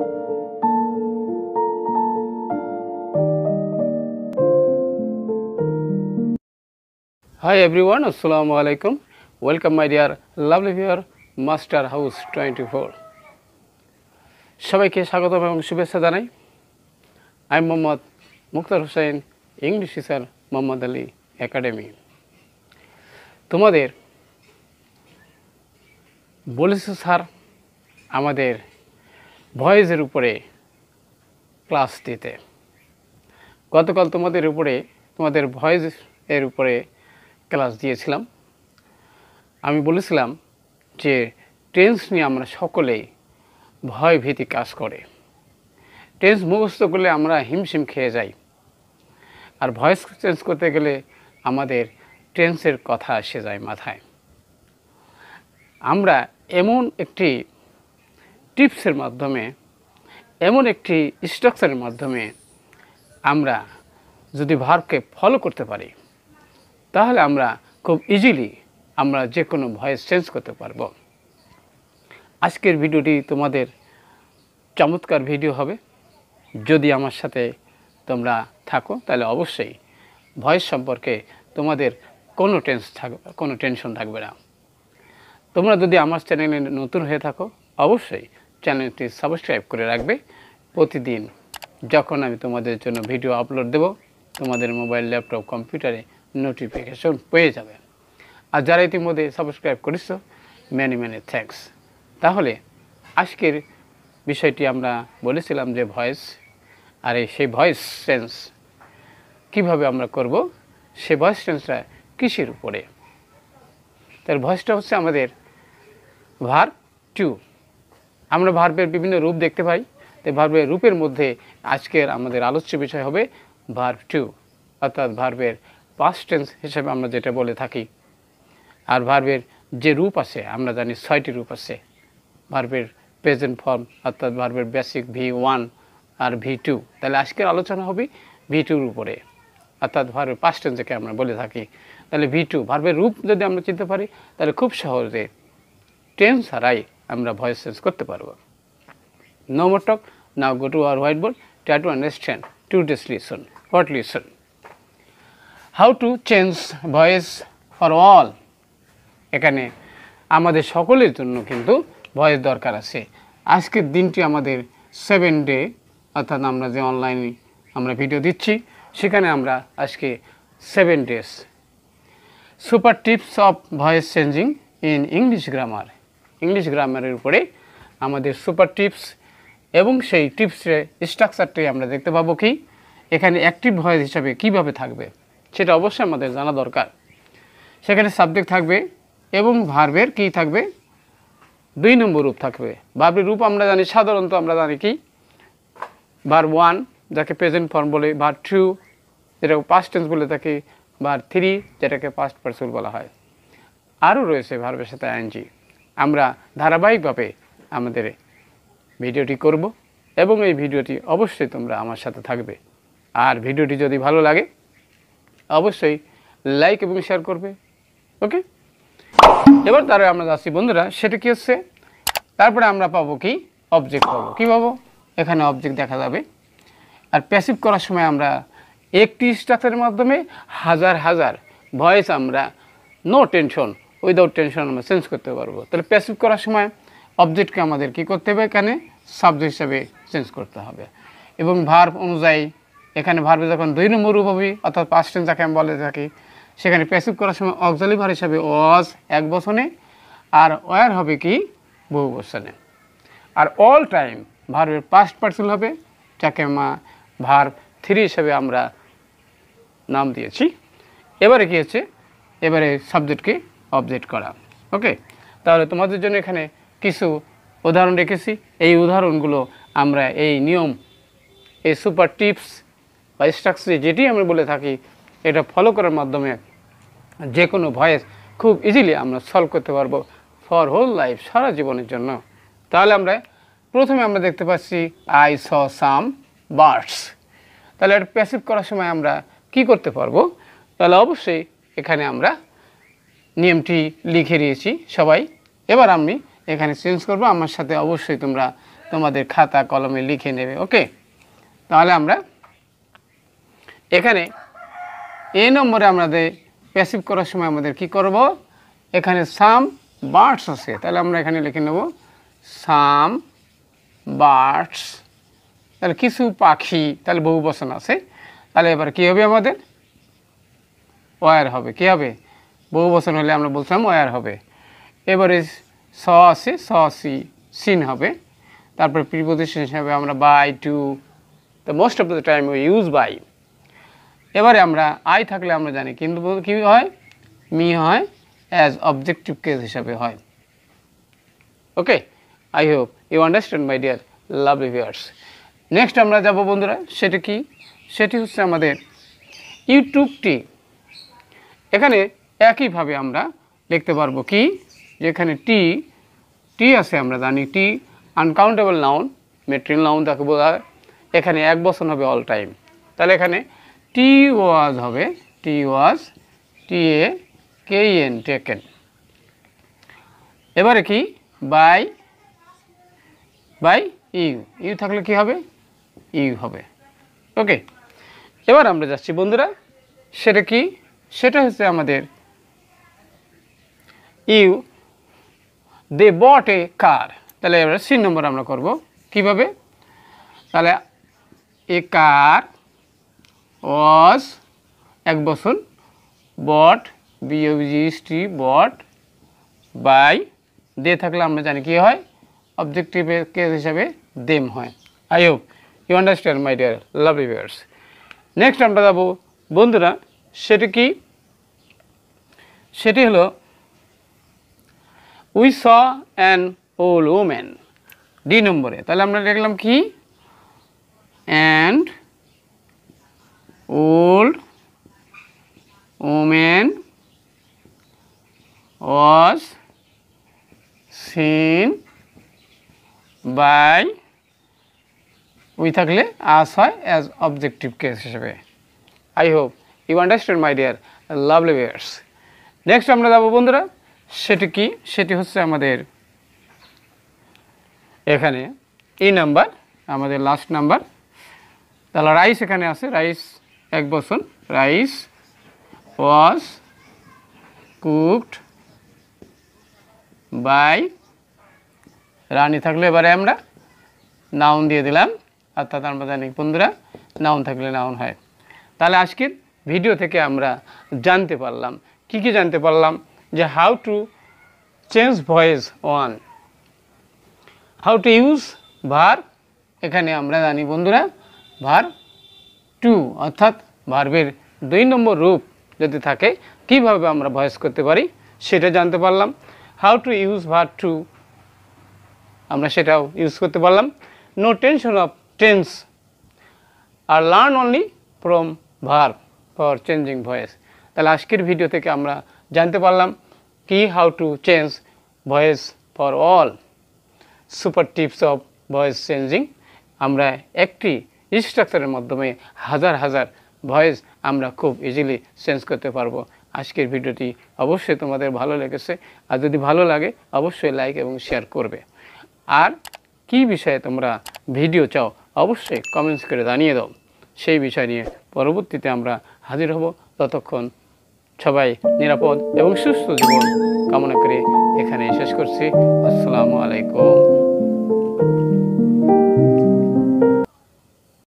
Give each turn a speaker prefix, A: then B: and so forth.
A: Hi everyone, Assalamu alaikum. Welcome my dear lovely viewer, Master House 24. সবাইকে স্বাগত এবং শুভেচ্ছা জানাই। আমি Mohammad Mukhtar Hossain, English teacher, Mohammad Ali academy. তোমাদের বলেছে স্যার আমাদের ভয়েসের উপরে ক্লাস দিতে। গতকাল তোমাদের ভয়েস এর উপরে ক্লাস দিয়েছিলাম। আমি বলেছিলাম যে টেন্স নিয়ে আমরা সকলেই ভয় ভীতি কাজ করে। টেন্স মুখস্থ করলে আমরা হিমশিম খেয়ে যাই, আর ভয়েস চেঞ্জ করতে গেলে আমাদের টেন্সের কথা এসে যায় মাথায়। আমরা এমন একটি টিপসের মাধ্যমে, এমন একটি স্ট্রাকচারের মাধ্যমে আমরা যদি ভার্বকে ফলো করতে পারি, তাহলে আমরা খুব ইজিলি আমরা যে কোনো ভয়েস চেঞ্জ করতে পারবো। আজকের ভিডিওটি তোমাদের চমৎকার ভিডিও হবে। যদি আমার সাথে তোমরা থাকো তাহলে অবশ্যই ভয়েস সম্পর্কে তোমাদের কোনো টেনশন থাকবে না। তোমরা যদি আমার চ্যানেলে নতুন হয়ে থাকো অবশ্যই চ্যানেলটি সাবস্ক্রাইব করে রাখবে। প্রতিদিন যখন আমি তোমাদের জন্য ভিডিও আপলোড দেব, তোমাদের মোবাইল, ল্যাপটপ, কম্পিউটারে নোটিফিকেশন পেয়ে যাবে। আর যারা ইতিমধ্যে সাবস্ক্রাইব করেছো, মেনি থ্যাঙ্কস। তাহলে আজকের বিষয়টি আমরা বলেছিলাম যে ভয়েস, আর সেই ভয়েস চেঞ্জ কীভাবে আমরা করব, সেই ভয়েস চেঞ্জটা কিসের উপরে। তার ভয়েসটা হচ্ছে আমাদের ভার্ব টু। আমরা ভার্বের বিভিন্ন রূপ দেখতে পাই। তো ভার্বের রূপের মধ্যে আজকের আমাদের আলোচ্য বিষয় হবে ভার্ব টু, অর্থাৎ ভার্বের পাস্ট টেন্স হিসেবে আমরা যেটা বলে থাকি। আর ভার্বের যে রূপ আছে আমরা জানি 6টি রূপ আছে। ভার্বের প্রেজেন্ট ফর্ম, অর্থাৎ ভার্বের বেসিক V1 আর V2। তাহলে আজকের আলোচনা হবে V2-র উপরে, অর্থাৎ ভার্বের পাস্ট টেন্স যেটা আমরা বলে থাকি। তাহলে V2 ভার্বের রূপ যদি আমরা চিনতে পারি তাহলে খুব সহজে টেন্স ছাড়াই আমরা ভয়েস চেঞ্জ করতে পারবো। No more talk, now go to our whiteboard, try to understand today's lesson. What lesson? How to change voice for all. এখানে আমাদের সকলের জন্য কিন্তু ভয়েস দরকার আছে। আজকের দিনটি আমাদের 7 ডে, অর্থাৎ আমরা যে অনলাইনে আমরা ভিডিও দিচ্ছি সেখানে আমরা আজকে 7 days super tips of voice changing in English grammar. English গ্রামারের উপরে আমাদের সুপার টিপস এবং সেই টিপসের স্ট্রাকচারটি আমরা দেখতে পাবো কি এখানে অ্যাক্টিভ ভয়েস হিসাবে কিভাবে থাকবে সেটা অবশ্যই আমাদের জানা দরকার। সেখানে সাবজেক্ট থাকবে এবং ভার্বের কি থাকবে 2 নম্বর রূপ থাকবে। ভার্বের রূপ আমরা জানি, সাধারণত আমরা জানি কি ভার্ব 1 যাকে প্রেজেন্ট ফর্ম বলে, ভার্ব 2 যেটাকে পাস্ট টেন্স বলে থাকি, ভার্ব 3 যেটাকে পাস্ট পার্সন বলা হয়। আরও রয়েছে ভার্বের সাথে আইএনজি। আমরা ধারাবাহিকভাবে আমাদের ভিডিওটি করব এবং এই ভিডিওটি অবশ্যই তোমরা আমার সাথে থাকবে। আর ভিডিওটি যদি ভালো লাগে অবশ্যই লাইক এবং শেয়ার করবে। ওকে, এবার তারপরে আমরা যাচ্ছি বন্ধুরা, সেটা কি হচ্ছে, তারপরে আমরা পাবো কি অবজেক্ট পাবো। কী পাবো, এখানে অবজেক্ট দেখা যাবে। আর প্যাসিভ করার সময় আমরা একটি স্ট্রাকচারের মাধ্যমে হাজার হাজার ভয়েস আমরা নো টেনশন, উইদাউট টেনশন আমরা চেঞ্জ করতে পারবো। তাহলে প্যাসিভ করার সময় অবজেক্টকে আমাদের কি করতে হবে, এখানে সাবজেক্ট হিসাবে চেঞ্জ করতে হবে। এবং ভার্ব অনুযায়ী এখানে ভার্বে যখন 2 নম্বর রূপ হবে, অর্থাৎ পাস্ট টেন্স যাকে আমি বলে থাকি, সেখানে প্যাসিভ করার সময় অক্সিলারি ভার্ব হিসাবে ওয়াজ এক বচনে, আর ওয়ার হবে কি বহু বচনে। আর অল টাইম ভার্বের পাস্ট পার্সন হবে, যাকে ভার্ব 3 হিসাবে আমরা নাম দিয়েছি। এবারে কি হচ্ছে, এবারে সাবজেক্টকে অবজেক্ট করা। ওকে, তাহলে তোমাদের জন্য এখানে কিছু উদাহরণ রেখেছি। এই উদাহরণগুলো আমরা এই নিয়ম, এই সুপার টিপস বা স্ট্রাকচার যেটি আমরা বলে থাকি, এটা ফলো করার মাধ্যমে যে কোনো ভয়েস খুব ইজিলি আমরা সলভ করতে পারবো ফর হোল লাইফ, সারা জীবনের জন্য। তাহলে প্রথমে আমরা দেখতে পাচ্ছি আই স সাম বার্ডস। তাহলে এটা প্যাসিভ করার সময় আমরা কি করতে পারবো, তাহলে অবশ্যই এখানে আমরা নিয়মটি লিখে দিয়েছি সবাই। এবার আমি এখানে চেঞ্জ করব, আমার সাথে অবশ্যই তোমরা তোমাদের খাতা কলমে লিখে নেবে। ওকে, তাহলে আমরা এখানে এই নম্বরে আমাদের প্যাসিভ করার সময় আমাদের কি করব, এখানে সাম বার্ডস আছে, তাহলে আমরা এখানে লিখে নেব সাম বার্ডস, তাহলে কিছু পাখি, তাহলে বহু বচন আছে, তাহলে এবার কী হবে আমাদের ওয়ার হবে, কী হবে বহু বচন হলে আমরা বলছিলাম ওয়ার হবে। এবারে স আছে, স সি সিন হবে, তারপরে প্রিপোজিশন হিসাবে আমরা by to, the most of the time we use by. এবারে আমরা আই থাকলে আমরা জানি কিন্তু কী হয়, মি হয়, অ্যাজ অবজেক্টিভ কেস হিসাবে হয়। Okay, I hope you understand my dear lovely viewers. Next আমরা যাব বন্ধুরা, সেটা কি, সেটি হচ্ছে আমাদের ইউটিউবটি। এখানে একইভাবে আমরা লিখতে পারবো কি, যেখানে টি টি আছে আমরা জানি টি আনকাউন্টেবল নাউন, মেটেরিয়াল নাউন তাকে বলা হয়, এখানে এক বচন হবে অল টাইম, তাহলে এখানে টি ওয়াজ হবে টি ওয়াজ, টি এ কে এন টেকেন। এবারে কি বাই বাই ইউ, ইউ থাকলে কি হবে ইউ হবে। ওকে, এবার আমরা যাচ্ছি বন্ধুরা, সেটা কি, সেটা হচ্ছে আমাদের ইউ দে বট এ কার, তাহলে এবার সি নম্বর আমরা করব কিভাবে, তাহলে এ কার ওয়াজ এক বচন, বট বিওজিএসটি বট, বাই দে থাকলে আমরা জানি কি হয় অবজেক্টিভ কেস হিসাবে দেম হয়। I hope you understand my dear lovely viewers. Next আমরা যাবো বন্ধুরা, সেটি কি, সেটি হলো we saw an old woman, D নম্বরে, তাহলে আমরা দেখলাম কি and old woman was seen by, we থাকলে আস হয় অ্যাজ অবজেক্টিভ কেস হিসেবে। I hope you understand my dear lovely viewers. Next আমরা যাবো বন্ধুরা, সেটি কি, সেটি হচ্ছে আমাদের এখানে ই নাম্বার, আমাদের লাস্ট নাম্বার, তাহলে রাইস এখানে আছে, রাইস এক বচন, rice was cooked by, Rani থাকলে এবারে আমরা নাউন দিয়ে দিলাম, অর্থাৎ আমরা জানি বন্ধুরা নাউন থাকলে নাউন হয়। তাহলে আজকের ভিডিও থেকে আমরা জানতে পারলাম কি কি জানতে পারলাম, যে how to change voice one, how to use ভার, এখানে আমরা জানি বন্ধুরা ভার টু, অর্থাৎ ভার্বের 2 নম্বর রূপ যদি থাকে কিভাবে আমরা ভয়েস করতে পারি সেটা জানতে পারলাম। How to use verb to আমরা সেটাও ইউজ করতে পারলাম। নো টেনশন অফ টেন্স আর learn only from verb for changing voice. তাহলে আজকের ভিডিও থেকে আমরা জানতে পারলাম কি how to change voice for all super tips of voice changing. আমরা একটি স্ট্রাকচারের মাধ্যমে হাজার হাজার ভয়েস আমরা খুব ইজিলি চেঞ্জ করতে পারবো। আজকের ভিডিওটি অবশ্যই তোমাদের ভালো লেগেছে, আর যদি ভালো লাগে অবশ্যই লাইক এবং শেয়ার করবে। আর কি বিষয়ে তোমরা ভিডিও চাও অবশ্যই কমেন্টস করে জানিয়ে দাও, সেই বিষয় নিয়ে পরবর্তীতে আমরা হাজির হব। ততক্ষণ সবাই নিরাপদ এবং সুস্থ জীবন কামনা করে এখানে শেষ করছি। আসসালামু আলাইকুম।